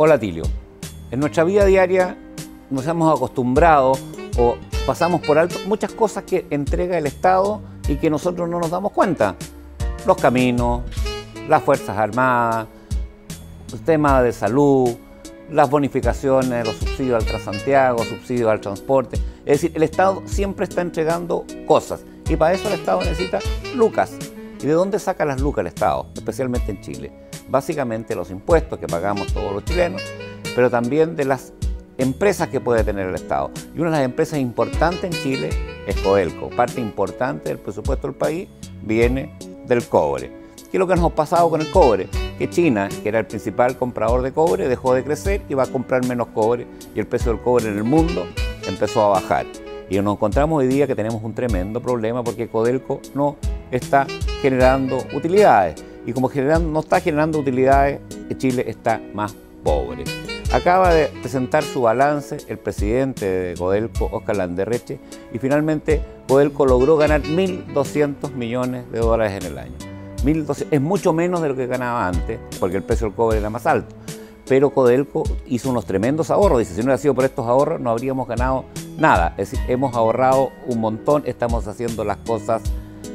Hola Tilio, en nuestra vida diaria nos hemos acostumbrado o pasamos por alto muchas cosas que entrega el Estado y que nosotros no nos damos cuenta. Los caminos, las Fuerzas Armadas, el tema de salud, las bonificaciones, los subsidios al Transantiago, subsidios al transporte. Es decir, el Estado siempre está entregando cosas y para eso el Estado necesita lucas. ¿Y de dónde saca las lucas el Estado? Especialmente en Chile. Básicamente los impuestos que pagamos todos los chilenos, pero también de las empresas que puede tener el Estado. Y una de las empresas importantes en Chile es Codelco. Parte importante del presupuesto del país viene del cobre. ¿Qué es lo que nos ha pasado con el cobre? Que China, que era el principal comprador de cobre, dejó de crecer y va a comprar menos cobre y el precio del cobre en el mundo empezó a bajar. Y nos encontramos hoy día que tenemos un tremendo problema porque Codelco no está generando utilidades. Y como no está generando utilidades, Chile está más pobre. Acaba de presentar su balance el presidente de Codelco, Óscar Landerreche, y finalmente Codelco logró ganar 1.200 millones de dólares en el año. 1.200, es mucho menos de lo que ganaba antes, porque el precio del cobre era más alto. Pero Codelco hizo unos tremendos ahorros. Dice, si no hubiera sido por estos ahorros, no habríamos ganado nada. Es decir, hemos ahorrado un montón, estamos haciendo las cosas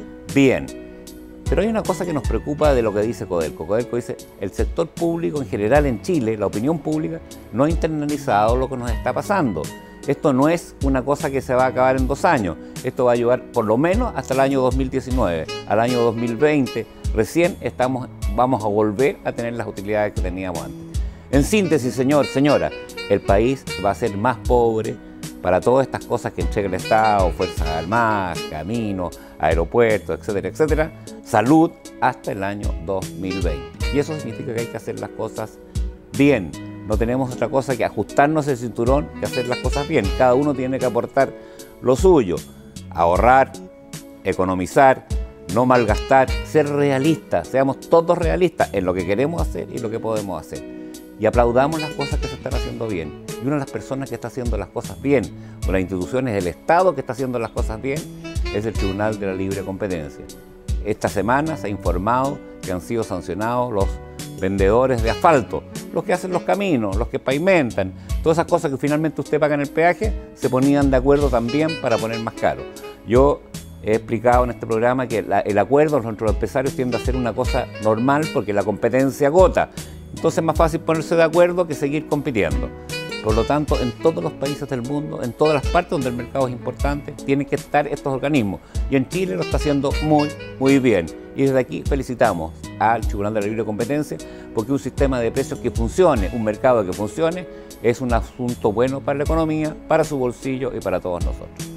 bien. Pero hay una cosa que nos preocupa de lo que dice Codelco. Codelco dice, el sector público en general en Chile, la opinión pública, no ha internalizado lo que nos está pasando. Esto no es una cosa que se va a acabar en 2 años. Esto va a llevar por lo menos hasta el año 2019. Al año 2020 recién vamos a volver a tener las utilidades que teníamos antes. En síntesis, señora, el país va a ser más pobre para todas estas cosas que entrega el Estado, Fuerzas Armadas, caminos, aeropuertos, etcétera, etcétera, salud hasta el año 2020. Y eso significa que hay que hacer las cosas bien. No tenemos otra cosa que ajustarnos el cinturón que hacer las cosas bien. Cada uno tiene que aportar lo suyo, ahorrar, economizar, no malgastar, ser realistas, seamos todos realistas en lo que queremos hacer y lo que podemos hacer. Y aplaudamos las cosas que se están haciendo bien. Y una de las personas que está haciendo las cosas bien, o las instituciones del Estado que está haciendo las cosas bien, es el Tribunal de la Libre Competencia. Esta semana se ha informado que han sido sancionados los vendedores de asfalto, los que hacen los caminos, los que pavimentan, todas esas cosas que finalmente usted paga en el peaje, se ponían de acuerdo también para poner más caro. Yo he explicado en este programa que el acuerdo entre los empresarios tiende a ser una cosa normal porque la competencia agota. Entonces es más fácil ponerse de acuerdo que seguir compitiendo. Por lo tanto, en todos los países del mundo, en todas las partes donde el mercado es importante, tienen que estar estos organismos. Y en Chile lo está haciendo muy, muy bien. Y desde aquí felicitamos al Tribunal de la Libre Competencia porque un sistema de precios que funcione, un mercado que funcione, es un asunto bueno para la economía, para su bolsillo y para todos nosotros.